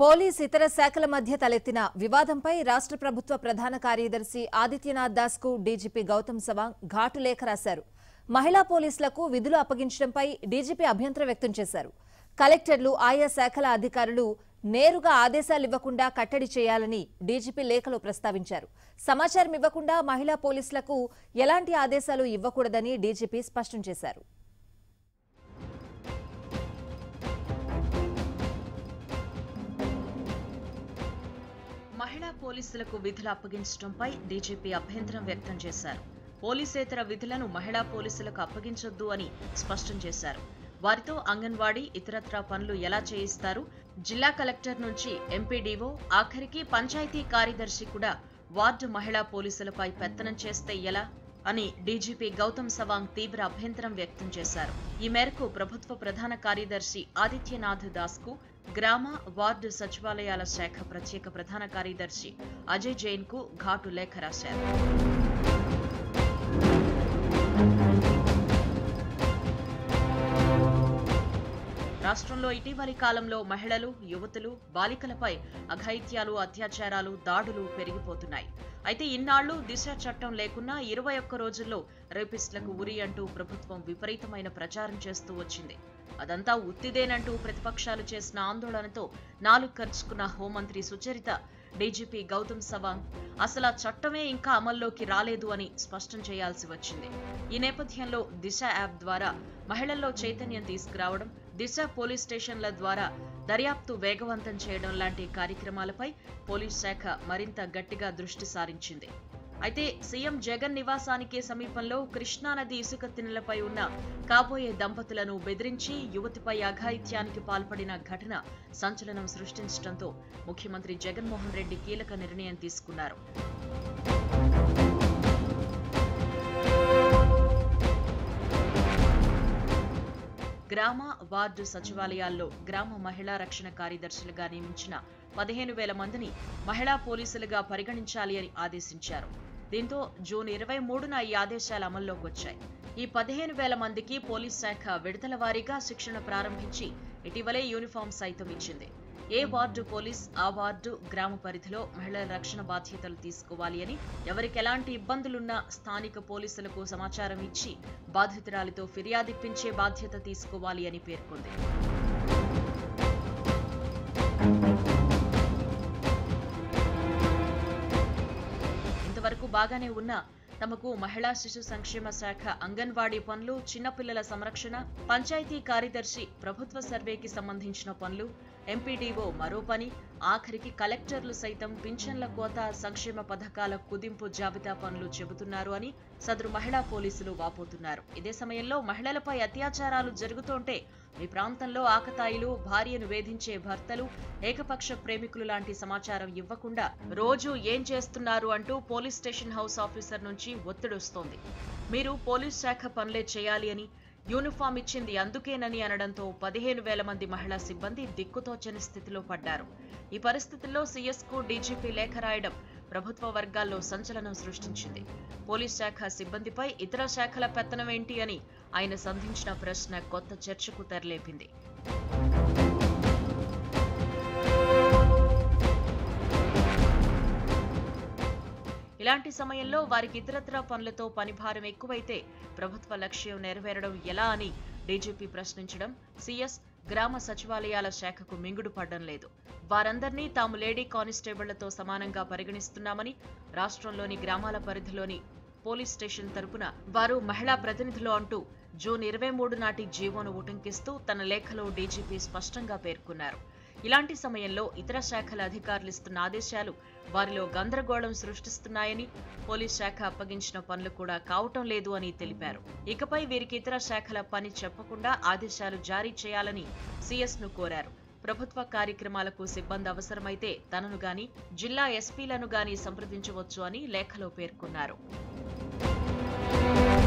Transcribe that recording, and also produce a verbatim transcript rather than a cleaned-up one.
Police ఇతర శాఖల మధ్య తలెత్తిన వివాదంపై రాష్ట్ర ప్రభుత్వ ప్రధాన కార్యదర్శి ఆదిత్యనాథ్ దాస్ కు డీజీపీ గౌతమ్ సవాంగ్ ఘాటు లేఖ రాశారు. మహిళా పోలీసులకు విధులు అప్పగించడంపై డీజీపీ అభ్యంతరం వ్యక్తం చేశారు. కలెక్టర్లు ఆయా శాఖల అధికారులు నేరుగా ఆదేశాలివ్వకుండా కట్టడి చేయాలని డీజీపీ లేఖలో ప్రస్తావించారు. సమాచారం ఇవ్వకుండా మహిళా పోలీసులకు ఎలాంటి ఆదేశాలు ఇవ్వకూడదని డీజీపీ స్పష్టం చేశారు. మహిళా పోలీసులకు విధులు అప్పగించడంపై డీజీపీ అభ్యంతరం వ్యక్తం చేశారు. పోలీసేతర విధులను మహిళా పోలీసులకు అప్పగించొద్దు అని స్పష్టం చేశారు. వారితో అంగన్వాడీ ఇతరత్రా పనులు ఎలా చేయిస్తారు? జిల్లా కలెక్టర్ నుంచి ఎంపీడీఓ ఆఖరికి పంచాయతీ కార్యదర్శి కూడా వార్డు మహిళా పోలీసులపై పెత్తనం చేస్తే ఎలా అని డీజీపీ గౌతమ్ సవాంగ్ తీవ్ర అభ్యంతరం వ్యక్తం చేశారు. ఈ మేరకు ప్రభుత్వ ప్రధాన కార్యదర్శి ఆదిత్యనాథ్ దాస్ కు గ్రామ వార్డు సచివాలయాల శాఖ ప్రత్యేక ప్రధాన కార్యదర్శి అజయ్ జైన్ కు ఘాటు లేఖ రాశారు. రాష్ట్రంలో ఇటీవలి కాలంలో మహిళలు, యువతులు, బాలికలపై అఘాయిత్యాలు, అత్యాచారాలు, దాడులు పెరిగిపోతున్నాయి. అయితే ఇన్నాళ్లు దిశ చట్టం లేకున్నా ఇరవై ఒక్క రోజుల్లో రేపిస్టులకు ఉరి అంటూ ప్రభుత్వం విపరీతమైన ప్రచారం చేస్తూ వచ్చింది. అదంతా ఉత్తిదేనంటూ ప్రతిపక్షాలు చేసిన ఆందోళనతో నాలుగు ఖర్చుకున్న హోంమంత్రి సుచరిత డీజీపీ గౌతమ్ సవాంగ్ అసలు ఆ చట్టమే ఇంకా అమల్లోకి రాలేదు అని స్పష్టం చేయాల్సి వచ్చింది. ఈ నేపథ్యంలో దిశ యాప్ ద్వారా మహిళల్లో చైతన్యం తీసుకురావడం, దిశ పోలీస్ స్టేషన్ల ద్వారా దర్యాప్తు వేగవంతం చేయడం లాంటి కార్యక్రమాలపై పోలీస్ శాఖ మరింత గట్టిగా దృష్టి సారించింది. అయితే సీఎం జగన్ నివాసానికి సమీపంలో కృష్ణానది ఇసుక తిన్నెలపై ఉన్న కాబోయే దంపతులను బెదిరించి యువతిపై అఘాయిత్యానికి పాల్పడిన ఘటన సంచలనం సృష్టించడంతో ముఖ్యమంత్రి జగన్మోహన్ రెడ్డి కీలక నిర్ణయం తీసుకున్నారు. గ్రామ వార్డు సచివాలయాల్లో గ్రామ మహిళా రక్షణ కార్యదర్శులుగా నియమించిన పదిహేను వేల మందిని మహిళా పోలీసులుగా పరిగణించాలి అని ఆదేశించారు. దీంతో జూన్ ఇరవై మూడున ఈ ఆదేశాలు అమల్లోకి వచ్చాయి. ఈ పదిహేను వేల మందికి పోలీస్ శాఖ విడతల వారీగా శిక్షణ ప్రారంభించి ఇటీవలే యూనిఫామ్ సైతం ఇచ్చింది. ఏ వార్డు పోలీస్ ఆ వార్డు గ్రామ పరిధిలో మహిళల రక్షణ బాధ్యతలు తీసుకోవాలి అని, ఎవరికి ఎలాంటి ఇబ్బందులున్నా స్థానిక పోలీసులకు సమాచారం ఇచ్చి బాధితురాలితో ఫిర్యాదిప్పించే బాధ్యత తీసుకోవాలి అని పేర్కొంది. ఇంతవరకు బాగానే ఉన్నా తమకు మహిళా శిశు సంక్షేమ శాఖ, అంగన్వాడీ పనులు, చిన్నపిల్లల సంరక్షణ, పంచాయతీ కార్యదర్శి ప్రభుత్వ సర్వేకి సంబంధించిన పనులు, ఎంపీడీఓ మరో పని, ఆఖరికి కలెక్టర్లు సైతం పింఛన్ల కోత, సంక్షేమ పథకాల కుదింపు జాబితా పనులు చెబుతున్నారు అని సదరు మహిళా పోలీసులు వాపోతున్నారు. ఇదే సమయంలో మహిళలపై అత్యాచారాలు జరుగుతుంటే మీ ప్రాంతంలో ఆకతాయిలు, భార్యను వేధించే భర్తలు, ఏకపక్ష ప్రేమికులు లాంటి సమాచారం ఇవ్వకుండా రోజు ఏం చేస్తున్నారు అంటూ పోలీస్ స్టేషన్ హౌస్ ఆఫీసర్ నుంచి ఒత్తిడొస్తోంది. మీరు పోలీస్ శాఖ పనులే చేయాలి అని, యూనిఫామ్ ఇచ్చింది అందుకేనని అనడంతో పదిహేను వేల మంది మహిళా సిబ్బంది దిక్కుతోచని స్థితిలో పడ్డారు. ఈ పరిస్థితుల్లో సీఎస్ కు డీజీపీ లేఖ రాయడం ప్రభుత్వ వర్గాల్లో సంచలనం సృష్టించింది. పోలీస్ శాఖ సిబ్బందిపై ఇతర శాఖల పెత్తనం ఏంటి అని ఆయన సంధించిన ప్రశ్న కొత్త చర్చకు తెరలేపింది. ఇలాంటి సమయంలో వారికి ఇతరత్రా పనులతో పనిభారం ఎక్కువైతే ప్రభుత్వ లక్ష్యం నెరవేరడం ఎలా అని డీజీపీ ప్రశ్నించడం సీఎస్ గ్రామ సచివాలయాల శాఖకు మింగుడు పడ్డం లేదు. వారందరినీ తాము లేడీ కానిస్టేబుళ్లతో సమానంగా పరిగణిస్తున్నామని, రాష్ట్రంలోని గ్రామాల పరిధిలోని పోలీస్ స్టేషన్ తరపున వారు మహిళా ప్రతినిధులు అంటూ జూన్ ఇరవై మూడు నాటి జీవోను ఉటంకిస్తూ తన లేఖలో డీజీపీ స్పష్టంగా పేర్కొన్నారు. ఇలాంటి సమయంలో ఇతర శాఖల అధికారులు ఇస్తున్న ఆదేశాలు వారిలో గందరగోళం సృష్టిస్తున్నాయని, పోలీస్ శాఖ అప్పగించిన పనులు కూడా కావటం లేదు అని తెలిపారు. ఇకపై వీరికి ఇతర శాఖల పని చెప్పకుండా ఆదేశాలు జారీ చేయాలని సీఎస్ ను కోరారు. ప్రభుత్వ కార్యక్రమాలకు సిబ్బంది అవసరమైతే తనను గాని, జిల్లా ఎస్పీలను గాని సంప్రదించవచ్చు అని లేఖలో పేర్కొన్నారు.